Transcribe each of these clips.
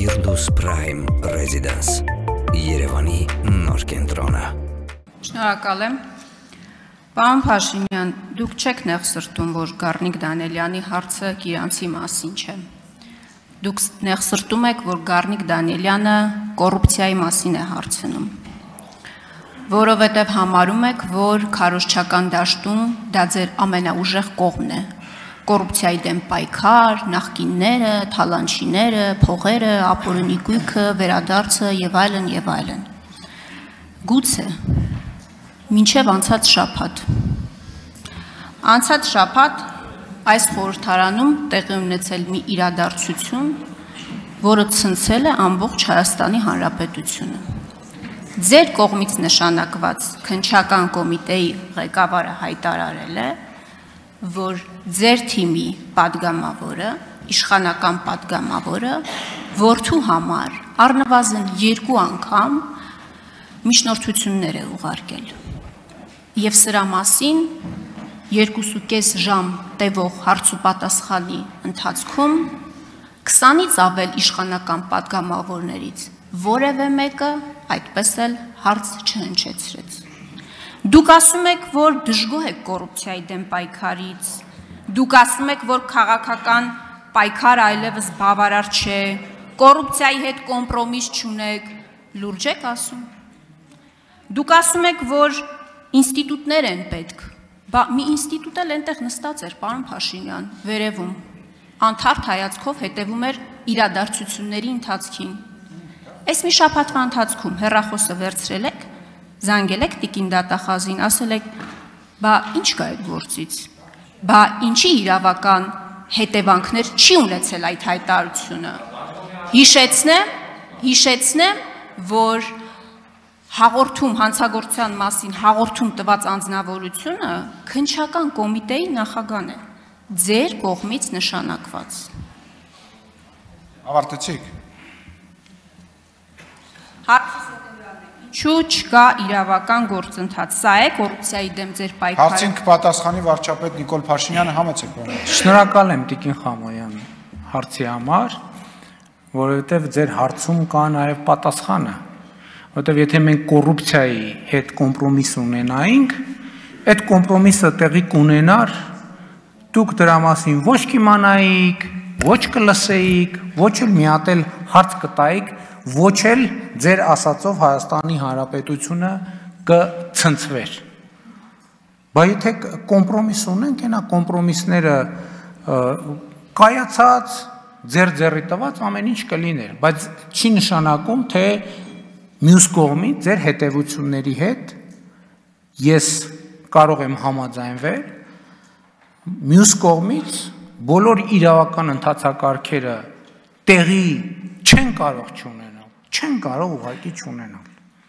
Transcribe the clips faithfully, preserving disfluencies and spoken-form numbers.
Firdus Prime Residence Երևանի նոր կենտրոնը։ Շնորհակալ եմ։ Պարոն Փաշինյան, դուք չեք նեղսրտում, որ Գառնիկ Դանիելյանի հարցը Կիրանցի մասին չէ։ Դուք նեղսրտում եք, որ Գառնիկ Դանիելյանը կոռուպցիայի մասին է հարցնում, որովհետև համարում եք, որ քարոզչական դաշտում դա ձեր ամենաուժեղ կողմն է։ Կոռուպցիայի դեմ պայքար, նախկինները, թալանչիները, փողերը, ապօրինի գույքը, վերադարձը եւ այլն եւ այլն։ Գուցե մինչև անցած շաբաթ։ Անցած շաբաթ այս խորհրդարանում տեղի ունեցել մի իրադարձություն, որը ցնցել է ամբողջ Հայաստանի Հանրապետությունը։ Ձեր կողմից նշանակված քննչական կոմիտեի ղեկավարը հայտարարել է, որ ձեր թիմի պատգամավորը, իշխանական պատգամավորը, որդու համար առնվազն երկու անգամ միջնորդություններ է ուղարկել։ Եվ սրա մասին երկուսուկես ժամ տևող հարցուպատասխանի ընթացքում քսանից ավել իշխանական պատգամավորներից որևէ մեկը այդպես էլ հարց չհնչեցրեց։ Դուք ասում եք, որ դժգոհ եք կոռուպցիայի դեմ պայքարից, դուք ասում եք, որ քաղաքական պայքար այլևս բավարար չէ, կոռուպցիայի հետ կոմպրոմիս չունեք, լուրջ եք ասում։ Դուք ասում եք, որ ինստիտուտներ են պետք, բա մի ինստիտուտ էլ այնտեղ նստած էր, պարոն Փաշինյան, վերևում, անթարթ հայացքով հետևում էր իրադարձությունների ընթացքին։ Այս մի շաբաթվա ընթացքում հեռախոսը վերցրել եք, զանգել եք տիկին դատախազին, ասել եք, բա ինչ կա այդ գործից, բա ինչի իրավական հետևանքներ չի ունեցել այդ հայտարարությունը։ Հիշեցնեմ, հիշեցնեմ, որ հաղորդում հանցագործության մասին հաղորդում տված անձնավորությունը քննչական կոմիտեի նախագահն է, ձեր կողմից նշանակված։ Ավարտեցիք։ Ինչու չկա իրավական գործընթաց, սա է կոռուպցիայի դեմ ձեր պայքարը։ Հարցին կպատասխանի վարչապետ Նիկոլ Փաշինյանը, համեցեք բանը։ Շնորհակալ եմ տիկին Խամոյան հարցի համար, որովհետև ձեր հարցում կա նաև պատասխանը, որովհետև եթե մենք կոռուպցիայի հետ կոմպրոմիս ունենայինք, այդ կոմպրոմիսը տեղի կունենար, դուք դրա մասին ոչ կիմանայիք, ոչ կլսեիք, ոչ էլ մի հատ էլ հարց կտայիք, ոչ էլ ձեր ասածով Հայաստանի Հանրապետությունը կցնցվեր։ Բայց եթե կոմպրոմիս ունենք, այնա կոմպրոմիսները կայացած, ձեր ձեռի տված ամեն ինչ կլիներ, բայց չի նշանակում, թե մյուս կողմից ձեր հետևությունների հետ ես կարող եմ համաձայնվել, մյուս կողմից բոլոր իրավական ընթացակարգերը տեղի չեն կարող չունենալ, չեն կարող ուղղակի չունենալ։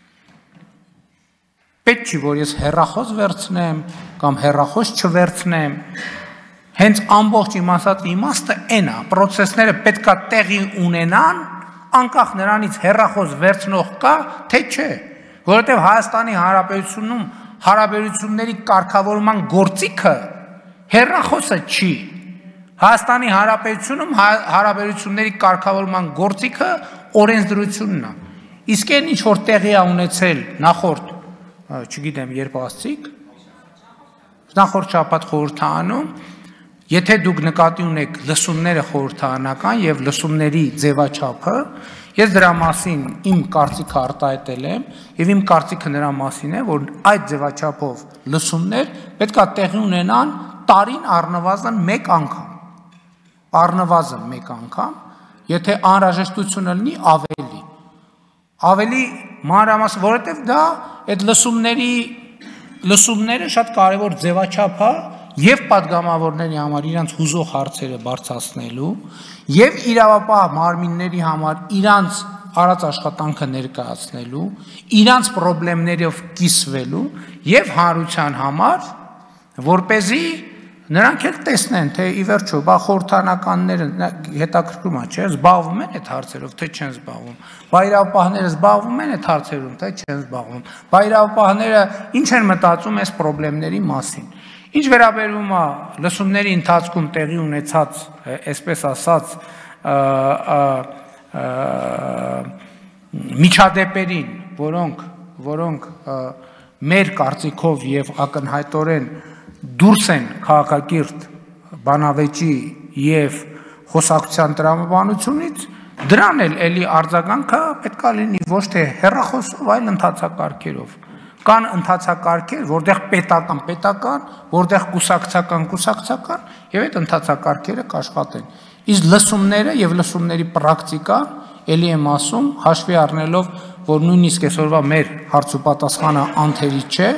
Պետք չի, որ ես հեռախոս վերցնեմ կամ հեռախոս չվերցնեմ, հենց ամբողջ իմ ասած իմաստը այն է, պրոցեսները պետք է տեղի ունենան, անկախ նրանից հեռախոս վերցնող կա, թե չէ, որովհետև Հայաստանի Հանրապետությունում հարաբերությունների կարգավորման գործիքը հեռախոսը չի։ Հայաստանի Հանրապետությունում հարաբերությունների կարգավորման գործիքը օրենսդրությունն է։ Իսկ այն ինչ որ տեղի է ունեցել նախորդ, չգիտեմ, երբ ասցիք, նախորդ շաբաթ խորհրդարանում, եթե դուք նկատի ունեք լսումները խորհրդարանական եւ լսումների ձևաչափը, ես դրա մասին իմ կարծիքը արտահայտել եմ եւ իմ կարծիքը նրա մասին է, որ այդ ձևաչափով լսումներ պետք է տեղի ունենան տարին առնվազն մեկ անգամ։ Առնվազն մեկ անգամ, եթե անհրաժեշտությունը լինի ավելի, ավելի մանրամասն, որովհետև դա այդ լսումների լսումները շատ կարևոր ձևաչափ է եւ պատգամավորների համար իրանց հուզող հարցերը բարձրացնելու եւ իրավապահ մարմինների համար իրանց արած աշխատանքը ներկայացնելու, իրանց խնդիրներով կիսվելու եւ հանրության համար, որպեսզի նրանք էլ տեսնեն, թե ի վերջո, բա խորհրդարանականները հետաքրքրում է, չէ, զբաղվում են այդ հարցերով, թե չեն զբաղվում։ Բա իրավապահները զբաղվում են այդ հարցերով, թե չեն զբաղվում։ Բա իրավապահները ինչ են մտածում այս խնդիրների մասին։ Ինչ վերաբերում է լսումների ընթացքում տեղի ունեցած, այսպես ասած, միջադեպերին, որոնք որոնք մեր կարծիքով եւ ակնհայտորեն դուրս են քաղաքակիրթ բանավեճի եւ խոսակցության տրամաբանությունից, դրան էլ էլի արձագանքը պետք է լինի ոչ թե հեռախոսով, այլ ընթացակարգերով։ Կան ընթացակարգեր, որտեղ պետական պետական, որտեղ կուսակցական կուսակցական, եւ այդ ընթացակարգերը կաշխատեն։ Իսկ լսումները եւ լսումների պրակտիկան, էլի եմ ասում, հաշվի առնելով, որ նույնիսկ այսօրվա մեր հարց ու պատասխանը անթերի չէ,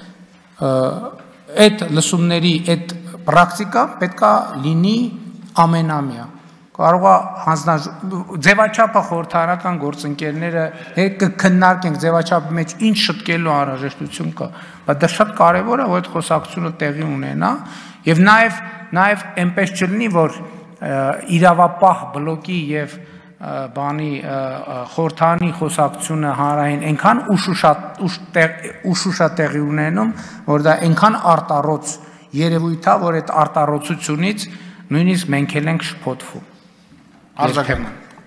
այդ լսումների այդ պրակտիկան պետք է լինի ամենամյա։ Կարող է հանձնաժ ձևաչափը խորհրդարանական գործընկերները կքննարկենք ձևաչափի մեջ ինչ շտկելու անհրաժեշտություն կա, բայց դա շատ կարևոր է, որ այդ խոսակցությունը տեղի ունենա եւ նաեւ նաեւ այնպես չլինի, որ իրավապահ բլոկի եւ բանի խորհրդանի խոսակցությունը հանրային այնքան ուշուշա տեղի ունենում, որ դա այնքան արտառոց երևույթ է, որ այդ արտառոցությունից նույնիսկ մենք էլ ենք շփոթվում։ Արձագանք։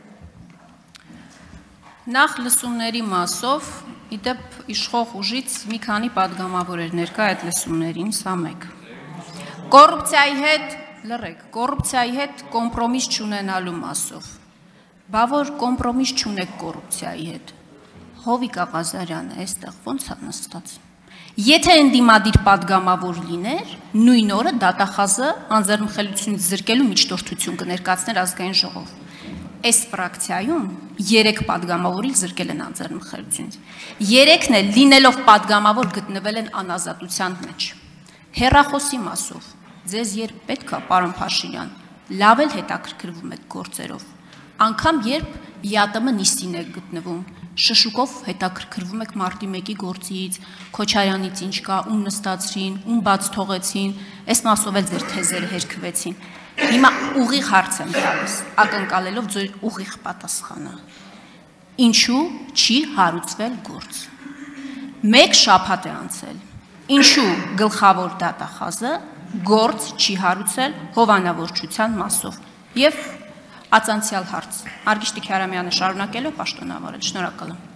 Նախ լսումների մասով, իդեպ իշխող ուժից մի քանի падգամավոր էր ներկա այդ լսումներին, սա մեկ։ Կոռուպցիայի հետ, լռեք, կոռուպցիայի հետ կոմպրոմիս չունենալու մասով։ Բա որ կոմպրոմիս չունեք կոռուպցիայի հետ։ Հովիկ Աղազարյանը այստեղ ո՞նց է նստած։ Եթե ընդդիմադիր падգամավոր լիներ, նույն օրը դատախազը անձեռնմխելիությունից զրկելու միջնորդություն կներկայացներ ազգային ժողով։ Այս ֆրակցիայում երեք падգամավորի զրկել են անձեռնմխելիությունից։ Երեքն էլ լինելով падգամավոր գտնվել են անազատության մեջ։ Հեռախոսի մասով ձեզ երբ պետք է, պարոն Փաշինյան, լավ էլ հետաքրքրվում եք գործերով։ Անգամ երբ ԵԱՏՄ նիստին եք գտնվում, շշուկով հետաքրքրվում եք մարտի մեկի գործից, Քոչարյանից ինչ կա, ում նստացրին, ում բաց թողեցին, այս մասով էլ ձեր թեզերը հերքվեցին։ Հիմա ուղիղ հարց եմ տալիս, ակնկալելով ձեր ուղիղ պատասխանը։ Ինչու չի հարուցվել գործ։ Մեկ շաբաթ է անցել։ Ինչու գլխավոր դատախազը գործ չի հարուցել հովանավորչության մասով։ Եվ Ածանցյալ հարց։ Արգիշտիկ Հյարամյանը շարունակելով պաշտոնավորել, շնորհակալ եմ։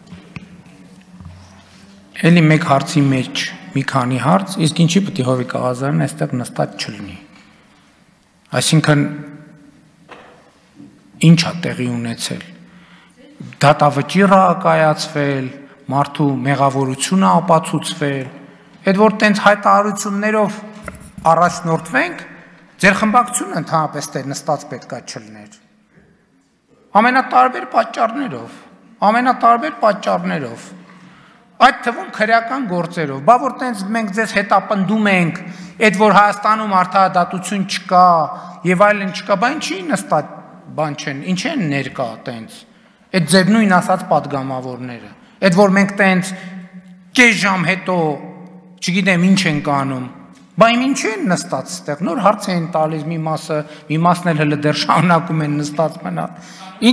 Էլի մեկ հարցի մեջ մի քանի հարց, իսկ ինչի պետք է Հովիկ Աղազարյանն այստեղ նստած չլինի։ Այսինքն ինչ է տեղի ունեցել։ Դատավճիռ է կայացվել, մարդու մեղավորությունը ապացուցվել, այդ որ տենց հայտարարություններով առաջնորդվենք, ձեր խմբակցությունը ընդհանրապես դեռ նստած պետքա չլներ։ Ամենատարբեր պատճառներով, ամենատարբեր պատճառներով, այդ թվում քրեական գործերով, բա որ տենց մենք ձեզ հետապնդում ենք, այդ որ Հայաստանում արդարադատություն չկա եւ այլն չկա, բա ինչի նստած բան չեն, ինչ են ներկա տենց, այդ ձեր նույն ասած падգամավորները, այդ որ մենք տենց կես ժամ հետո, չգիտեմ ինչ ենք անում, բա իմ ինչ են նստած ստեղ, նոր հարց են տալիս մի մասը, մի մասն էլ հələ դեռ շարունակում են նստած մնալ։ Ինչ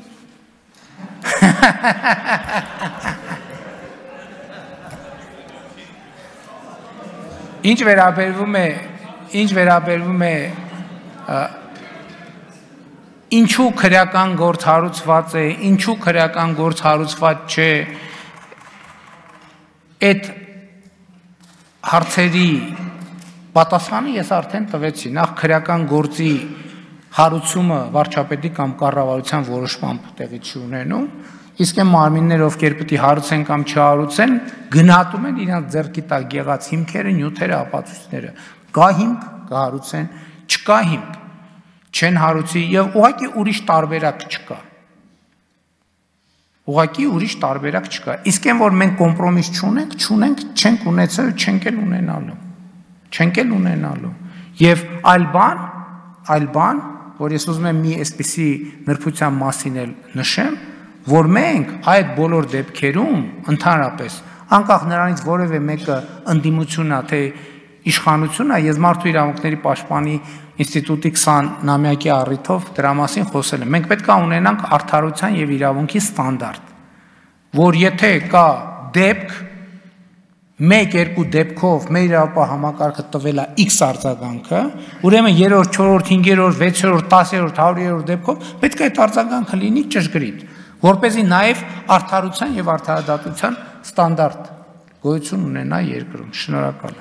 Ինչ վերաբերվում է, ինչ վերաբերվում է ինչու քրեական գործ հարուցված է, ինչու քրեական գործ հարուցված չէ, այդ հարցերի պատասխանը ես արդեն տվեցի, նախ քրեական գործի հարուցումը վարչապետի կամ կառավարության որոշմամբ տեղի չի ունենում, իսկ այն մարմինները, ովքեր պետք է հարուցեն կամ չհարուցեն, գնահատում են իրենց ձեռքի տակ եղած հիմքերը, նյութերը, ապացույցները։ Կա հիմք, կհարուցեն, չկա հիմք, չեն հարուցի եւ ուղղակի ուրիշ տարբերակ չկա։ Ուղղակի ուրիշ տարբերակ չկա։ Իսկ այն որ մենք կոմպրոմիս չունենք, չունենք, չենք ունեցել, չենք էլ ունենալու։ Չենք էլ ունենալու։ Եվ այլ բան, այլ բան, որ ես ուզում եմ մի այսպիսի նրբության մասին էլ նշեմ, որ մենք այդ բոլոր դեպքերում ընդհանրապես անկախ նրանից որևէ մեկը ընդդիմությունն է, թե իշխանությունն է, ես մարդու իրավունքների պաշտպանի ինստիտուտի քսանամյակի առիթով դրա մասին խոսել եմ։ Մենք պետք է ունենանք արդարության եւ իրավունքի ստանդարտ, որ եթե կա դեպք, մեկ-երկու դեպքով մեր իրավապահ համակարգը տվել է X արձագանքը, ուրեմն երրորդ, չորրորդ, հինգերորդ, վեցերորդ, տասերորդ, հարյուրերորդ դեպքով պետք է այդ արձագանքը լինի ճշգրիտ, որպեսզի նաև արդարության եւ արդարադատության ստանդարտ գոյություն ունենա երկրում։ Շնորհակալ եմ։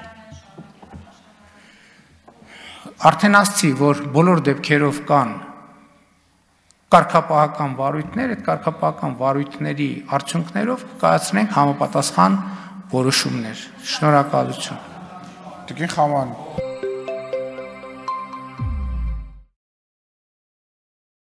Արդեն ասացի, որ բոլոր դեպքերով կան կարգապահական վարույթներ, այդ կարգապահական վարույթների արդյունքներով կայացնենք համապատասխան որոշումներ։ Շնորհակալություն։ Տիկին Խաման